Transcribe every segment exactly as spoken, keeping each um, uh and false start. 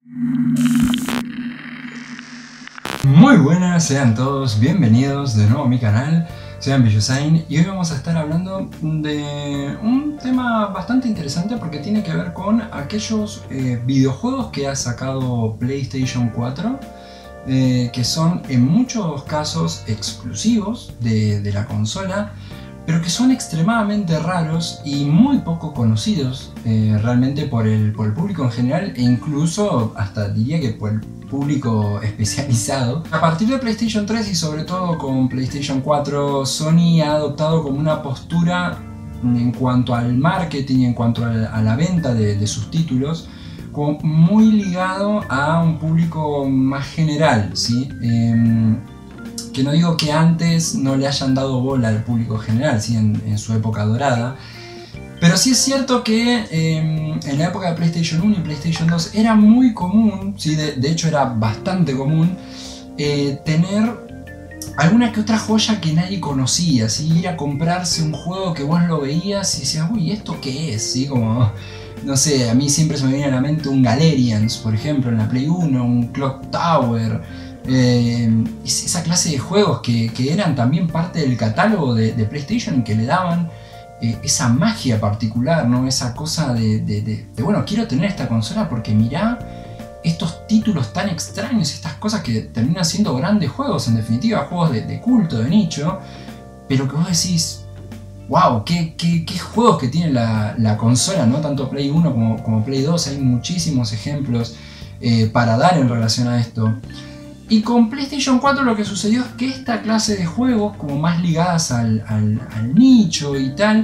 Muy buenas, sean todos bienvenidos de nuevo a mi canal, soy Ambiyusain y hoy vamos a estar hablando de un tema bastante interesante porque tiene que ver con aquellos eh, videojuegos que ha sacado PlayStation cuatro eh, que son en muchos casos exclusivos de, de la consola, pero que son extremadamente raros y muy poco conocidos eh, realmente por el, por el público en general, e incluso hasta diría que por el público especializado. A partir de PlayStation tres y sobre todo con PlayStation cuatro, Sony ha adoptado como una postura en cuanto al marketing, en cuanto a la, a la venta de, de sus títulos, como muy ligado a un público más general, ¿sí? Eh, que no digo que antes no le hayan dado bola al público general, ¿sí? en, en su época dorada, pero sí es cierto que eh, en la época de PlayStation uno y PlayStation dos era muy común, ¿sí? de, de hecho era bastante común, eh, tener alguna que otra joya que nadie conocía, ¿sí? Ir a comprarse un juego que vos lo veías y decías, uy, ¿esto qué es? ¿Sí? Como, no sé, a mí siempre se me viene a la mente un Galerians, por ejemplo, en la Play uno, un Clock Tower. Eh, esa clase de juegos que, que eran también parte del catálogo de, de PlayStation y que le daban eh, esa magia particular, ¿no? Esa cosa de, de, de, de, bueno, quiero tener esta consola porque mirá estos títulos tan extraños, estas cosas que terminan siendo grandes juegos, en definitiva, juegos de, de culto, de nicho, pero que vos decís, wow, qué, qué, qué juegos que tiene la, la consola, ¿no? Tanto Play uno como, como Play dos, hay muchísimos ejemplos eh, para dar en relación a esto. Y con PlayStation cuatro lo que sucedió es que esta clase de juegos, como más ligadas al, al, al nicho y tal,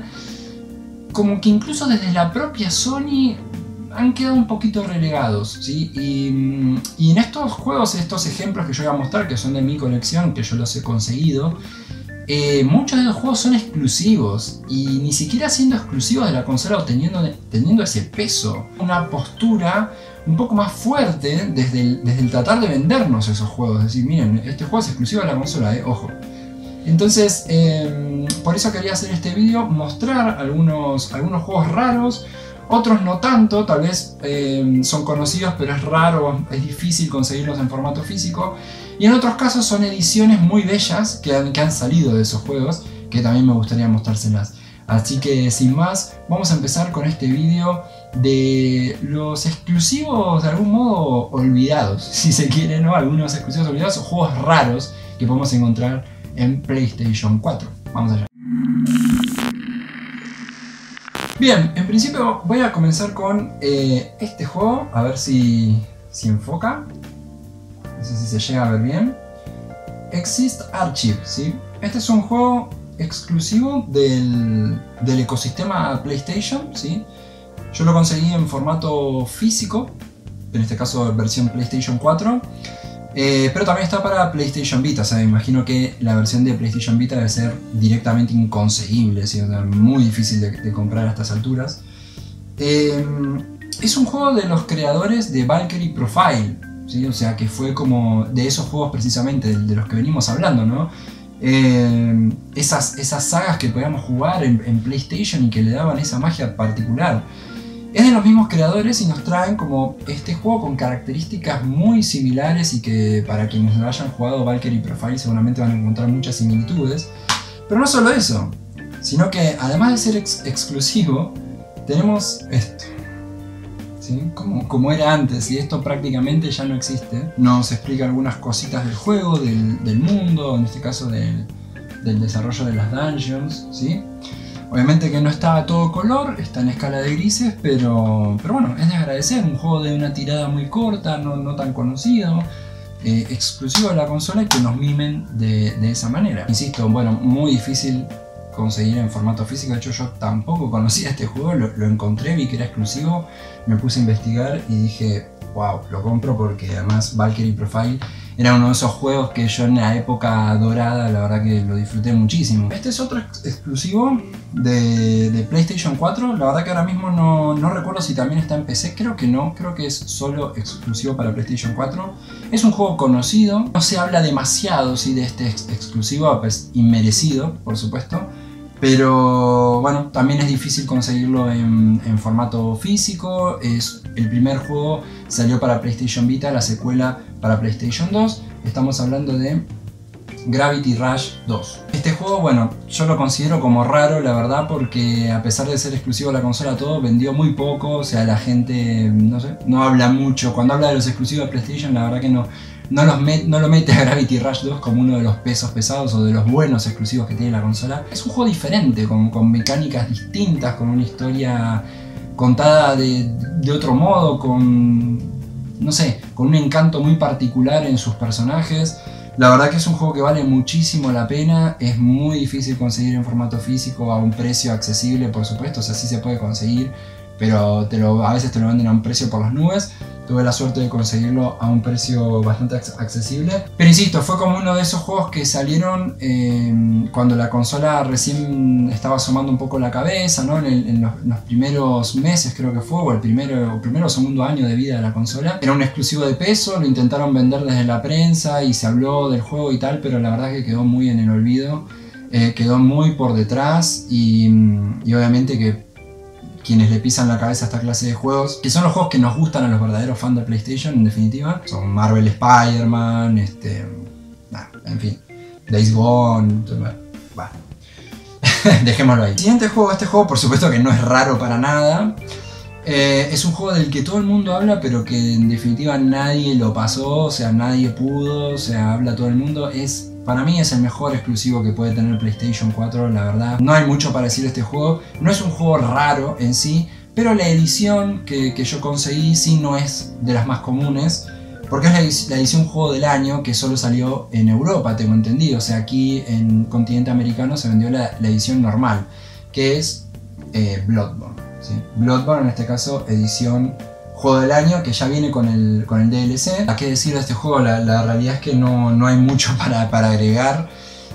como que incluso desde la propia Sony han quedado un poquito relegados, ¿sí? Y, y en estos juegos, estos ejemplos que yo voy a mostrar, que son de mi colección, que yo los he conseguido, eh, muchos de los juegos son exclusivos, y ni siquiera siendo exclusivos de la consola o teniendo, teniendo ese peso, una postura un poco más fuerte desde el, desde el tratar de vendernos esos juegos, es decir, miren, este juego es exclusivo de la consola, eh, ojo. Entonces, eh, por eso quería hacer este vídeo, mostrar algunos, algunos juegos raros, otros no tanto, tal vez eh, son conocidos pero es raro, es difícil conseguirlos en formato físico, y en otros casos son ediciones muy bellas que han, que han salido de esos juegos, que también me gustaría mostrárselas. Así que sin más, vamos a empezar con este vídeo de los exclusivos de algún modo olvidados, si se quiere, ¿no? Algunos exclusivos olvidados o juegos raros que podemos encontrar en PlayStation cuatro. Vamos allá. Bien, en principio voy a comenzar con eh, este juego, a ver si, si enfoca. No sé si se llega a ver bien. Exist Archive, ¿sí? Este es un juego exclusivo del, del ecosistema PlayStation, ¿sí? Yo lo conseguí en formato físico, en este caso versión PlayStation cuatro, eh, pero también está para PlayStation Vita, o sea, me imagino que la versión de PlayStation Vita debe ser directamente inconseguible, ¿sí? O sea, muy difícil de, de comprar a estas alturas. Eh, es un juego de los creadores de Valkyrie Profile, ¿sí? O sea, que fue como de esos juegos precisamente de, de los que venimos hablando, ¿no? Eh, esas, esas sagas que podíamos jugar en, en PlayStation y que le daban esa magia particular. Es de los mismos creadores y nos traen como este juego con características muy similares y que para quienes no hayan jugado Valkyrie Profile seguramente van a encontrar muchas similitudes. Pero no solo eso, sino que además de ser ex exclusivo, tenemos esto, ¿sí? Como, como era antes, y esto prácticamente ya no existe. Nos explica algunas cositas del juego, del, del mundo, en este caso del, del desarrollo de las dungeons, ¿sí? Obviamente que no está a todo color, está en escala de grises, pero, pero bueno, es de agradecer. Un juego de una tirada muy corta, no, no tan conocido, eh, exclusivo de la consola y que nos mimen de, de esa manera. Insisto, bueno, muy difícil conseguir en formato físico. De hecho, yo tampoco conocía este juego, lo, lo encontré, vi que era exclusivo, me puse a investigar y dije, wow, lo compro porque además Valkyrie Profile era uno de esos juegos que yo en la época dorada la verdad que lo disfruté muchísimo. Este es otro ex exclusivo de, de PlayStation cuatro, la verdad que ahora mismo no, no recuerdo si también está en P C, creo que no, creo que es solo exclusivo para PlayStation cuatro. Es un juego conocido, no se habla demasiado, ¿sí? De este ex exclusivo, pues inmerecido por supuesto, Pero bueno, también es difícil conseguirlo en, en formato físico. Es, el primer juego salió para PlayStation Vita, la secuela para PlayStation dos. Estamos hablando de Gravity Rush dos. Este juego, bueno, yo lo considero como raro, la verdad, porque a pesar de ser exclusivo de la consola, todo vendió muy poco. O sea, la gente, no sé, no habla mucho. Cuando habla de los exclusivos de PlayStation, la verdad que no, no, los met, no lo mete a Gravity Rush dos como uno de los pesos pesados o de los buenos exclusivos que tiene la consola. Es un juego diferente, con, con mecánicas distintas, con una historia contada de, de otro modo, con, no sé, con un encanto muy particular en sus personajes. La verdad que es un juego que vale muchísimo la pena, es muy difícil conseguir en formato físico a un precio accesible, por supuesto, o sea, sí se puede conseguir, pero te lo, a veces te lo venden a un precio por las nubes. Tuve la suerte de conseguirlo a un precio bastante accesible. Pero insisto, fue como uno de esos juegos que salieron eh, cuando la consola recién estaba asomando un poco la cabeza, ¿no? En, el, en, los, en los primeros meses creo que fue, o el primero, primero o segundo año de vida de la consola. Era un exclusivo de peso, lo intentaron vender desde la prensa y se habló del juego y tal, pero la verdad que quedó muy en el olvido. Eh, quedó muy por detrás y, y obviamente que quienes le pisan la cabeza a esta clase de juegos, que son los juegos que nos gustan a los verdaderos fans de PlayStation, en definitiva, son Marvel Spider-Man, este, nah, en fin, Days Gone, bueno, dejémoslo ahí. El siguiente juego, este juego por supuesto que no es raro para nada, eh, es un juego del que todo el mundo habla, pero que en definitiva nadie lo pasó, o sea, nadie pudo, o sea, habla todo el mundo, es... Para mí es el mejor exclusivo que puede tener PlayStation cuatro, la verdad. No hay mucho para decir de este juego. No es un juego raro en sí, pero la edición que, que yo conseguí sí no es de las más comunes, porque es la, la edición juego del año que solo salió en Europa, tengo entendido. O sea, aquí en continente americano se vendió la, la edición normal, que es eh, Bloodborne, ¿sí? Bloodborne, en este caso, edición juego del año, que ya viene con el, con el D L C. ¿A qué decir de este juego? La, la realidad es que no, no hay mucho para, para agregar.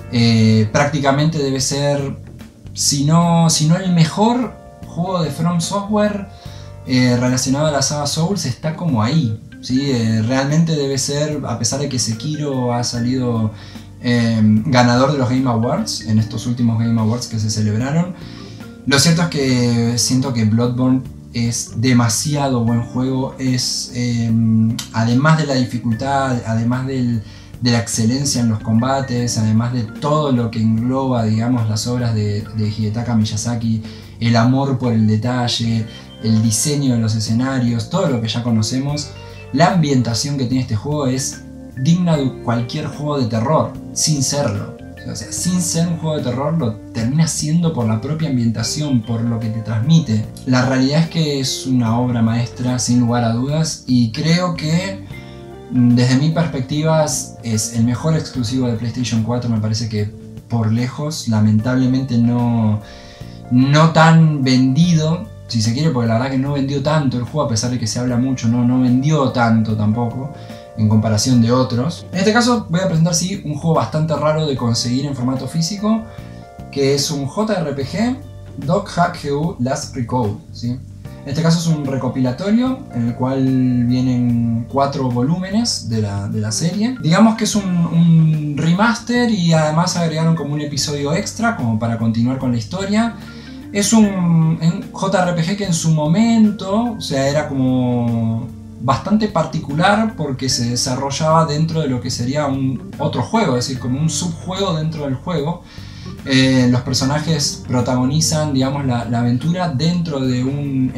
Eh, prácticamente debe ser, si no, si no el mejor juego de From Software eh, relacionado a la saga Souls, está como ahí, ¿sí? Eh, realmente debe ser, a pesar de que Sekiro ha salido eh, ganador de los Game Awards, en estos últimos Game Awards que se celebraron, lo cierto es que siento que Bloodborne es demasiado buen juego, es eh, además de la dificultad, además del, de la excelencia en los combates, además de todo lo que engloba, digamos, las obras de, de Hidetaka Miyazaki, el amor por el detalle, el diseño de los escenarios, todo lo que ya conocemos, la ambientación que tiene este juego es digna de cualquier juego de terror, sin serlo. O sea, sin ser un juego de terror, lo termina siendo por la propia ambientación, por lo que te transmite. La realidad es que es una obra maestra, sin lugar a dudas, y creo que desde mi perspectiva es el mejor exclusivo de PlayStation cuatro. Me parece que por lejos, lamentablemente no, no tan vendido, si se quiere, porque la verdad que no vendió tanto el juego, a pesar de que se habla mucho, no, no vendió tanto tampoco en comparación de otros. En este caso voy a presentar sí un juego bastante raro de conseguir en formato físico, que es un J R P G, Dog Hack G U Last Recode, ¿sí? En este caso es un recopilatorio en el cual vienen cuatro volúmenes de la, de la serie. Digamos que es un, un remaster y además agregaron como un episodio extra como para continuar con la historia. Es un, un J R P G que en su momento, o sea, era como bastante particular porque se desarrollaba dentro de lo que sería un otro juego, es decir, como un subjuego dentro del juego. Eh, los personajes protagonizan, digamos, la, la aventura dentro de un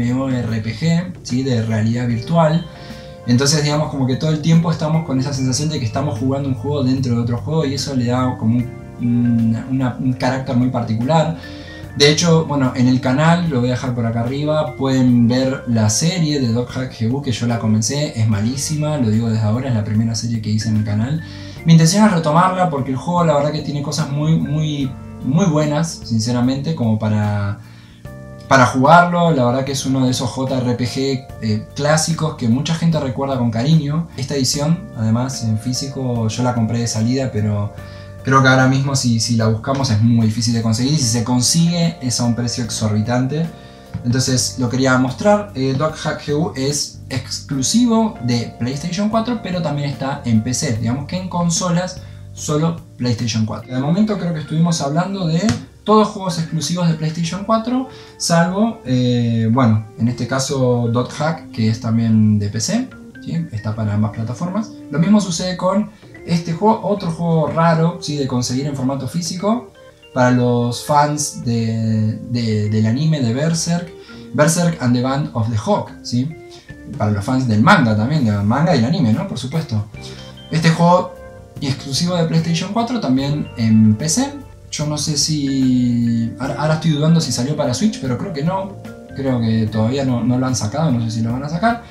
MMORPG, ¿sí? De realidad virtual. Entonces, digamos, como que todo el tiempo estamos con esa sensación de que estamos jugando un juego dentro de otro juego y eso le da como un, una, un carácter muy particular. De hecho, bueno, en el canal, lo voy a dejar por acá arriba, pueden ver la serie de Dog Hack G U, que yo la comencé, es malísima, lo digo desde ahora, es la primera serie que hice en el canal. Mi intención es retomarla porque el juego la verdad que tiene cosas muy, muy, muy buenas, sinceramente, como para, para jugarlo. La verdad que es uno de esos J R P G eh, clásicos que mucha gente recuerda con cariño. Esta edición, además, en físico, yo la compré de salida, pero creo que ahora mismo si, si la buscamos es muy difícil de conseguir y si se consigue es a un precio exorbitante. Entonces lo quería mostrar. eh, Dog Hack G U es exclusivo de PlayStation cuatro, pero también está en P C. Digamos que en consolas solo PlayStation cuatro. De momento creo que estuvimos hablando de todos juegos exclusivos de PlayStation cuatro, salvo, eh, bueno, en este caso Dot Hack, que es también de P C, ¿sí? Está para ambas plataformas. Lo mismo sucede con este juego, otro juego raro, ¿sí? De conseguir en formato físico, para los fans de, de, del anime de Berserk, Berserk and the Band of the Hawk, ¿sí? Para los fans del manga también, del manga y el anime, ¿no? Por supuesto. Este juego exclusivo de PlayStation cuatro, también en P C. Yo no sé si... Ahora, ahora estoy dudando si salió para Switch, pero creo que no. Creo que todavía no, no lo han sacado, no sé si lo van a sacar.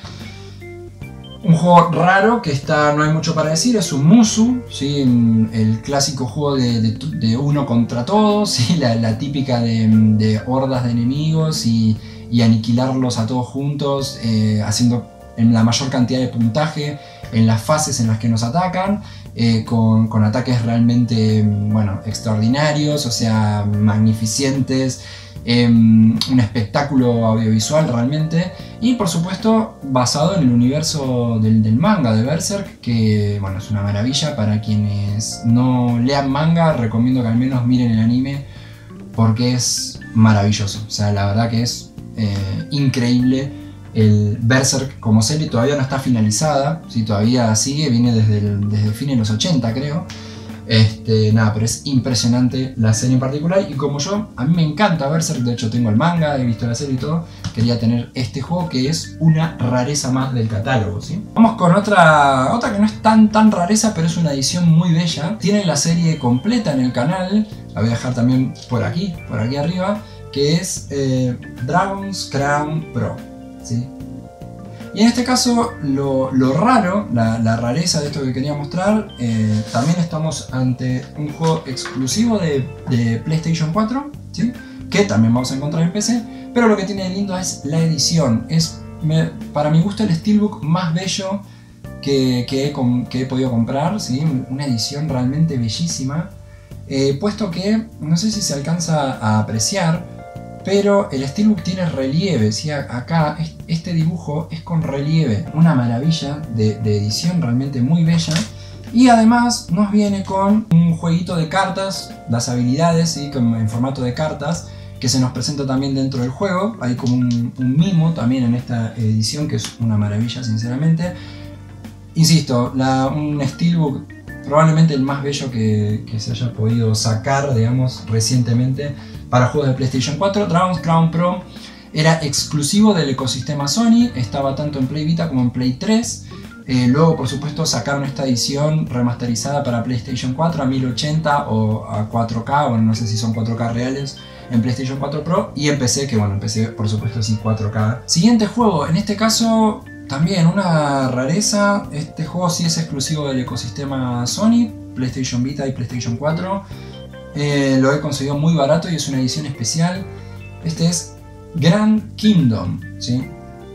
Un juego raro que está, no hay mucho para decir, es un Musou, ¿sí? El clásico juego de, de, de uno contra todos, ¿sí? la, la típica de, de hordas de enemigos y, y aniquilarlos a todos juntos, eh, haciendo en la mayor cantidad de puntaje en las fases en las que nos atacan, eh, con, con ataques realmente, bueno, extraordinarios, o sea, magnificentes, eh, un espectáculo audiovisual realmente, y por supuesto basado en el universo del, del manga de Berserk, que bueno, es una maravilla. Para quienes no lean manga, recomiendo que al menos miren el anime, porque es maravilloso, o sea, la verdad que es eh, increíble. El Berserk como serie todavía no está finalizada, ¿sí? Todavía sigue, viene desde el, desde el fin de los ochenta, creo. Este, nada, pero es impresionante la serie en particular, y como yo, a mí me encanta Berserk, de hecho tengo el manga, he visto la serie y todo, quería tener este juego que es una rareza más del catálogo, ¿sí? Vamos con otra, otra que no es tan tan rareza, pero es una edición muy bella. Tiene la serie completa en el canal, la voy a dejar también por aquí, por aquí arriba, que es eh, Dragon's Crown Pro, ¿sí? Y en este caso, lo, lo raro, la, la rareza de esto que quería mostrar, eh, también estamos ante un juego exclusivo de, de PlayStation cuatro, ¿sí? Que también vamos a encontrar en P C, pero lo que tiene de lindo es la edición. Es, me, para mi gusto, el steelbook más bello que, que, he, que he podido comprar, ¿sí? Una edición realmente bellísima, eh, puesto que, no sé si se alcanza a apreciar, pero el steelbook tiene relieve, ¿sí? Acá este dibujo es con relieve, una maravilla de, de edición realmente muy bella. Y además nos viene con un jueguito de cartas, las habilidades, ¿sí? Como en formato de cartas, que se nos presenta también dentro del juego. Hay como un, un mimo también en esta edición, que es una maravilla sinceramente. Insisto, la, un steelbook probablemente el más bello que, que se haya podido sacar, digamos, recientemente para juegos de PlayStation cuatro. Dragon's Crown Pro era exclusivo del ecosistema Sony, estaba tanto en Play Vita como en Play tres. Eh, luego, por supuesto, sacaron esta edición remasterizada para PlayStation cuatro a mil ochenta o a cuatro K, bueno, no sé si son cuatro K reales, en PlayStation cuatro Pro, y en P C, que bueno, en P C por supuesto sí cuatro K. Siguiente juego, en este caso también una rareza. Este juego sí es exclusivo del ecosistema Sony, PlayStation Vita y PlayStation cuatro. Eh, lo he conseguido muy barato y es una edición especial. Este es Grand Kingdom, ¿sí?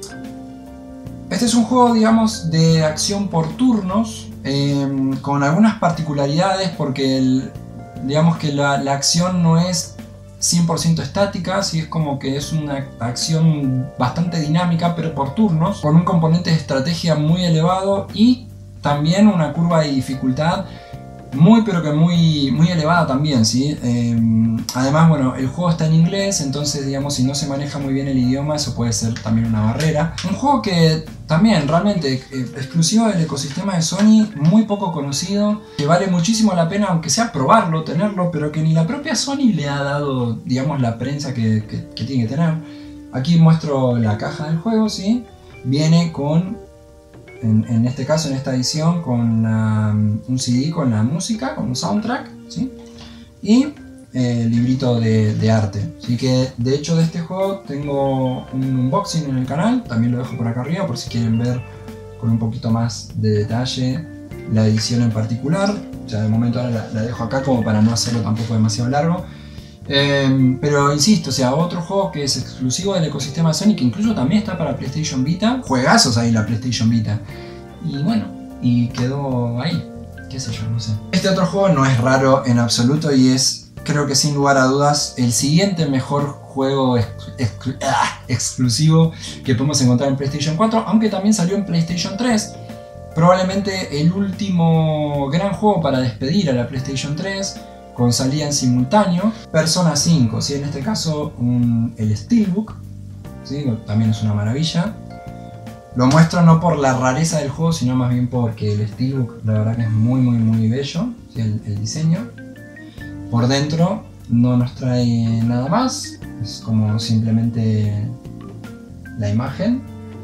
Este es un juego, digamos, de acción por turnos, eh, con algunas particularidades, porque el, digamos que la, la acción no es cien por ciento estática, ¿sí? Es como que es una acción bastante dinámica, pero por turnos, con un componente de estrategia muy elevado y también una curva de dificultad muy pero que muy, muy elevada también, ¿sí? Eh, además, bueno, el juego está en inglés, entonces, digamos, si no se maneja muy bien el idioma, eso puede ser también una barrera. Un juego que también realmente eh, exclusivo del ecosistema de Sony, muy poco conocido, que vale muchísimo la pena, aunque sea probarlo, tenerlo, pero que ni la propia Sony le ha dado, digamos, la prensa que, que, que tiene que tener. Aquí muestro la caja del juego, ¿sí? Viene con... En, en este caso, en esta edición, con la, un C D con la música, con un soundtrack, ¿sí? Y eh, el librito de, de arte. Así que, de hecho, de este juego tengo un unboxing en el canal, también lo dejo por acá arriba por si quieren ver con un poquito más de detalle la edición en particular. O sea, de momento ahora la, la dejo acá como para no hacerlo tampoco demasiado largo. Eh, pero insisto, o sea, otro juego que es exclusivo del ecosistema Sony, que incluso también está para PlayStation Vita. Juegazos ahí la PlayStation Vita. Y bueno, y quedó ahí, qué sé yo, no sé. Este otro juego no es raro en absoluto y es, creo que sin lugar a dudas, el siguiente mejor juego ex ex ah, exclusivo que podemos encontrar en PlayStation cuatro, aunque también salió en PlayStation tres. Probablemente el último gran juego para despedir a la PlayStation tres, con salida en simultáneo. Persona cinco, ¿sí? En este caso un, el Steelbook, ¿sí? También es una maravilla. Lo muestro no por la rareza del juego, sino más bien porque el Steelbook la verdad que es muy muy muy bello, ¿sí? el, el diseño. Por dentro no nos trae nada más, es como simplemente la imagen.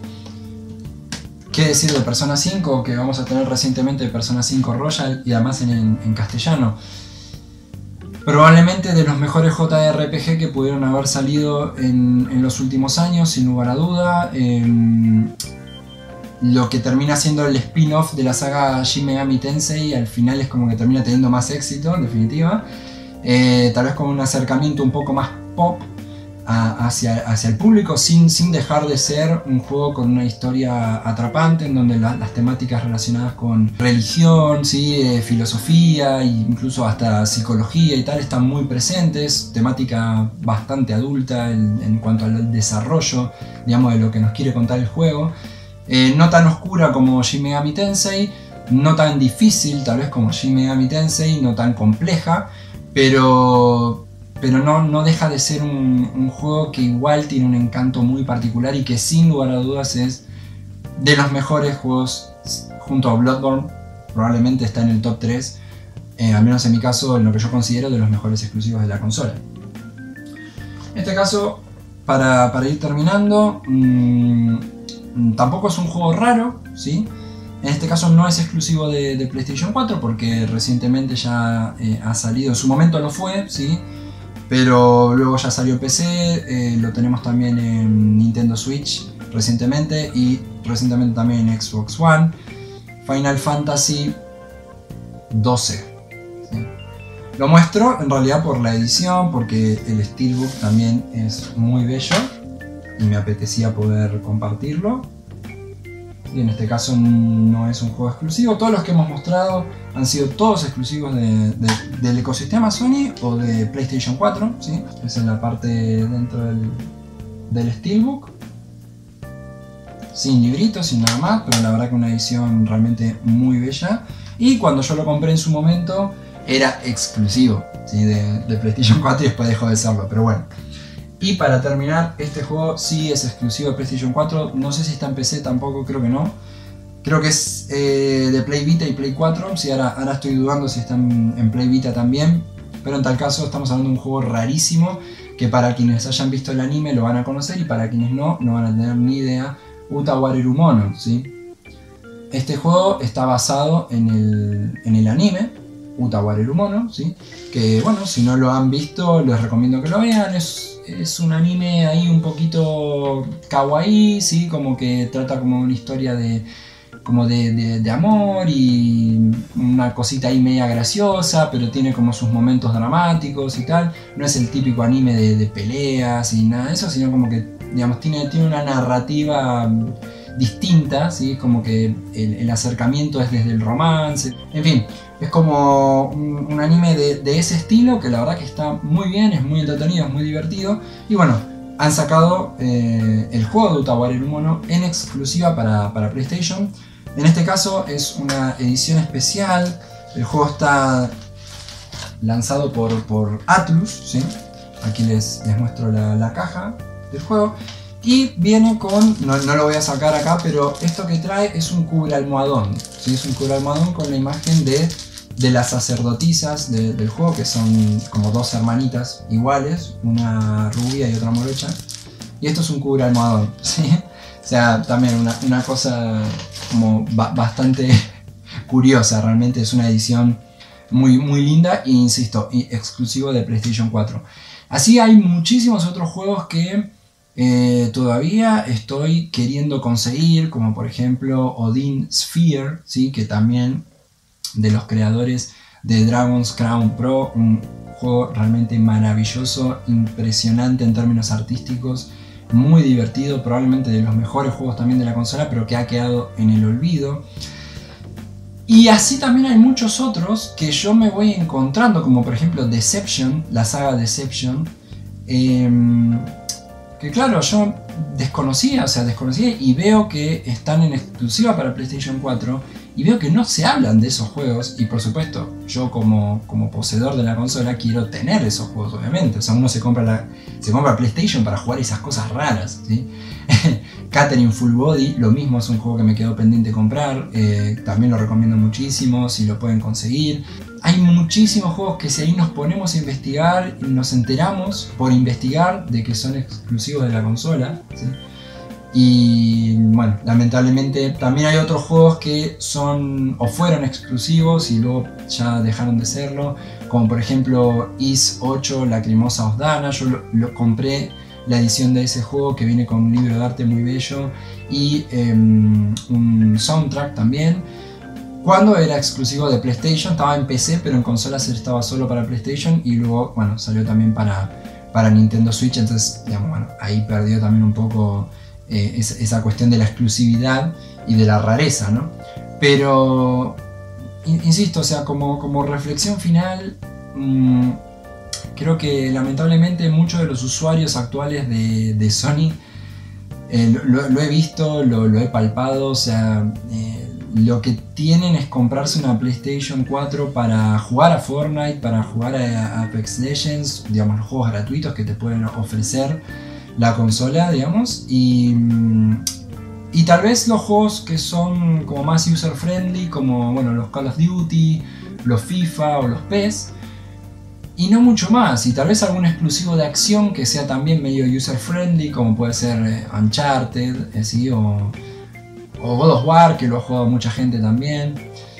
¿Qué decir de Persona cinco? Que vamos a tener recientemente Persona cinco Royal y además en, en castellano. Probablemente de los mejores J R P G que pudieron haber salido en, en los últimos años, sin lugar a duda. Eh, lo que termina siendo el spin-off de la saga Shin Megami Tensei al final es como que termina teniendo más éxito, en definitiva. Eh, tal vez con un acercamiento un poco más pop a, hacia, hacia el público, sin, sin dejar de ser un juego con una historia atrapante, en donde la, las temáticas relacionadas con religión, ¿sí? eh, filosofía e incluso hasta psicología y tal están muy presentes. Temática bastante adulta en, en cuanto al desarrollo, digamos, de lo que nos quiere contar el juego. Eh, no tan oscura como Shin Megami Tensei, no tan difícil tal vez como Shin Megami Tensei, no tan compleja, pero, pero no, no deja de ser un, un juego que igual tiene un encanto muy particular y que sin lugar a dudas es de los mejores juegos, junto a Bloodborne, probablemente está en el top tres, eh, al menos en mi caso, en lo que yo considero de los mejores exclusivos de la consola. En este caso, para, para ir terminando, mmm, tampoco es un juego raro, ¿sí? En este caso no es exclusivo de, de PlayStation cuatro porque recientemente ya eh, ha salido, en su momento lo fue, ¿sí? Pero luego ya salió P C, eh, lo tenemos también en Nintendo Switch recientemente y recientemente también en Xbox One. Final Fantasy doce, ¿sí? Lo muestro en realidad por la edición, porque el Steelbook también es muy bello y me apetecía poder compartirlo. Y en este caso no es un juego exclusivo. Todos los que hemos mostrado han sido todos exclusivos de, de, del ecosistema Sony o de PlayStation cuatro, ¿sí? Es en la parte dentro del, del Steelbook, sin libritos, sin nada más, pero la verdad que una edición realmente muy bella. Y cuando yo lo compré en su momento era exclusivo, ¿sí? de, de PlayStation cuatro y después dejó de serlo, pero bueno. Y para terminar, este juego sí es exclusivo de PlayStation cuatro, no sé si está en P C tampoco, creo que no. Creo que es eh, de Play Vita y Play cuatro, sí, ahora, ahora estoy dudando si está en, en Play Vita también. Pero en tal caso estamos hablando de un juego rarísimo, que para quienes hayan visto el anime lo van a conocer y para quienes no, no van a tener ni idea. Uta Warerumono, ¿sí? Este juego está basado en el, en el anime Uta Warerumono, ¿sí? Que bueno, si no lo han visto les recomiendo que lo vean. Es Es un anime ahí un poquito kawaii, ¿sí? Como que trata como una historia de, como de, de, de amor y una cosita ahí media graciosa, pero tiene como sus momentos dramáticos y tal. No es el típico anime de, de peleas y nada de eso, sino como que, digamos, tiene, tiene una narrativa distinta, ¿sí? Como que el, el acercamiento es desde el romance, en fin. Es como un, un anime de, de ese estilo que la verdad que está muy bien, es muy entretenido, es muy divertido. Y bueno, han sacado eh, el juego de Uta Warerumono en exclusiva para, para PlayStation. En este caso es una edición especial. El juego está lanzado por, por Atlus, ¿sí? Aquí les, les muestro la, la caja del juego. Y viene con, no, no lo voy a sacar acá, pero esto que trae es un cubre almohadón, ¿sí? Es un cubre almohadón con la imagen de, de las sacerdotisas de, del juego, que son como dos hermanitas iguales, una rubia y otra morocha. Y esto es un cubre almohadón, ¿sí? O sea, también una, una cosa como ba bastante curiosa, realmente es una edición muy, muy linda e insisto, exclusivo de PlayStation cuatro. Así hay muchísimos otros juegos que Eh, todavía estoy queriendo conseguir, como por ejemplo Odin Sphere, ¿sí? Que también de los creadores de Dragon's Crown Pro, un juego realmente maravilloso, impresionante en términos artísticos, muy divertido, probablemente de los mejores juegos también de la consola, pero que ha quedado en el olvido. Y así también hay muchos otros que yo me voy encontrando, como por ejemplo Deception, la saga Deception, eh, que claro, yo desconocía, o sea, desconocía y veo que están en exclusiva para PlayStation cuatro y veo que no se hablan de esos juegos, y por supuesto, yo como, como poseedor de la consola quiero tener esos juegos, obviamente. O sea, uno se compra la se compra PlayStation para jugar esas cosas raras, ¿sí? Catherine Full Body, lo mismo, es un juego que me quedó pendiente comprar, eh, también lo recomiendo muchísimo, si lo pueden conseguir. Hay muchísimos juegos que si ahí nos ponemos a investigar, nos enteramos por investigar de que son exclusivos de la consola, ¿sí? Y bueno, lamentablemente también hay otros juegos que son o fueron exclusivos y luego ya dejaron de serlo, como por ejemplo Ys ocho Lacrimosa of Dana. Yo lo, lo compré la edición de ese juego que viene con un libro de arte muy bello y eh, un soundtrack también. Cuando era exclusivo de PlayStation, estaba en P C, pero en consolas estaba solo para PlayStation y luego, bueno, salió también para, para Nintendo Switch, entonces, digamos, bueno, ahí perdió también un poco eh, esa, esa cuestión de la exclusividad y de la rareza, ¿no? Pero, insisto, o sea, como, como reflexión final, mmm, creo que lamentablemente muchos de los usuarios actuales de, de Sony, eh, lo, lo he visto, lo, lo he palpado, o sea, eh, lo que tienen es comprarse una PlayStation cuatro para jugar a Fortnite, para jugar a Apex Legends, digamos, los juegos gratuitos que te pueden ofrecer la consola, digamos, y, y tal vez los juegos que son como más user friendly, como bueno, los Call of Duty, los FIFA o los P E S, y no mucho más, y tal vez algún exclusivo de acción que sea también medio user friendly, como puede ser eh, Uncharted, eh, ¿sí? o, o God of War, que lo ha jugado mucha gente también.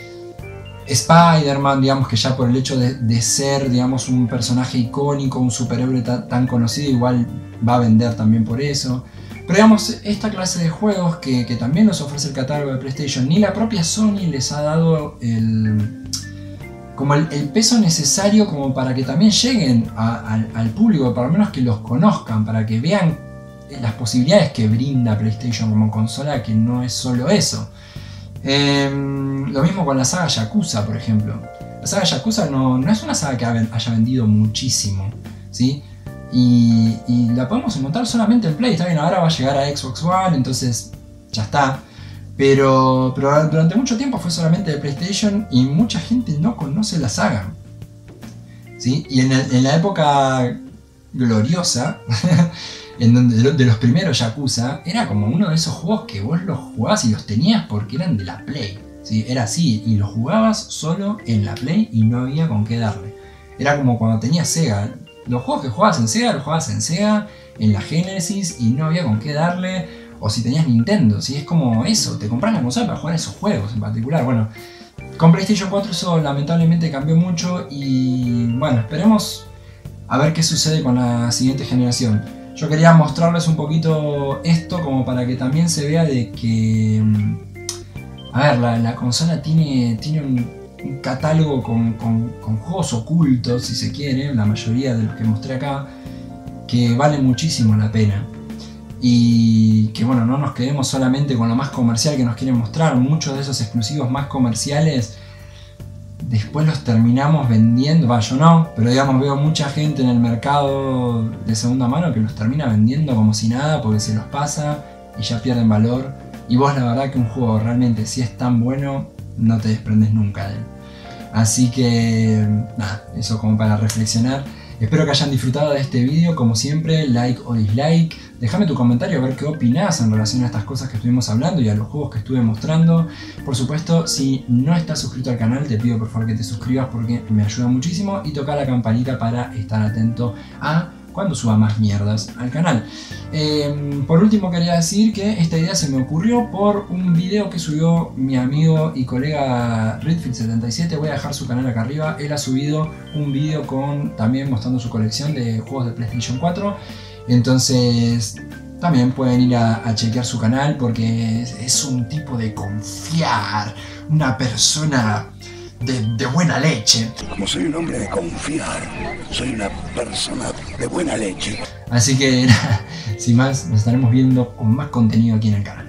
Spider-Man, digamos, que ya por el hecho de, de ser, digamos, un personaje icónico, un superhéroe tan, tan conocido, igual va a vender también por eso. Pero digamos, esta clase de juegos que, que también nos ofrece el catálogo de PlayStation, ni la propia Sony les ha dado el, como el, el peso necesario como para que también lleguen a, a, al público, para lo menos que los conozcan, para que vean las posibilidades que brinda PlayStation como consola, que no es solo eso. Eh, lo mismo con la saga Yakuza, por ejemplo. La saga Yakuza no, no es una saga que haya vendido muchísimo, ¿sí? Y, y la podemos encontrar solamente en Play. Está bien, ahora va a llegar a Xbox One, entonces ya está. Pero, pero durante mucho tiempo fue solamente de PlayStation y mucha gente no conoce la saga, ¿sí? Y en, el, en la época gloriosa en donde de los primeros Yakuza, era como uno de esos juegos que vos los jugabas y los tenías porque eran de la Play, ¿sí? Era así, y los jugabas solo en la Play y no había con qué darle. Era como cuando tenías Sega. Los juegos que jugabas en Sega, los jugabas en Sega, en la Genesis, y no había con qué darle. O si tenías Nintendo, ¿sí? Es como eso, te compras la consola para jugar esos juegos en particular. Bueno, con PlayStation cuatro eso lamentablemente cambió mucho y bueno, esperemos a ver qué sucede con la siguiente generación. Yo quería mostrarles un poquito esto como para que también se vea de que, a ver, la, la consola tiene, tiene un, un catálogo con, con, con juegos ocultos, si se quiere, la mayoría de los que mostré acá, que valen muchísimo la pena. Y que bueno, no nos quedemos solamente con lo más comercial que nos quieren mostrar. Muchos de esos exclusivos más comerciales después los terminamos vendiendo, va, yo no, pero digamos veo mucha gente en el mercado de segunda mano que los termina vendiendo como si nada porque se los pasa y ya pierden valor. Y vos la verdad que un juego realmente si es tan bueno no te desprendes nunca de él. Así que nada, eso como para reflexionar. Espero que hayan disfrutado de este vídeo, como siempre, like o dislike. Déjame tu comentario a ver qué opinás en relación a estas cosas que estuvimos hablando y a los juegos que estuve mostrando. Por supuesto, si no estás suscrito al canal, te pido por favor que te suscribas porque me ayuda muchísimo y toca la campanita para estar atento a cuando suba más mierdas al canal. Eh, por último quería decir que esta idea se me ocurrió por un video que subió mi amigo y colega Redfield setenta y siete. Voy a dejar su canal acá arriba. Él ha subido un video con también mostrando su colección de juegos de PlayStation cuatro. Entonces también pueden ir a, a chequear su canal porque es, es un tipo de confiar, una persona De, de buena leche. Como soy un hombre de confiar, soy una persona de buena leche. Así que, sin más, nos estaremos viendo con más contenido aquí en el canal.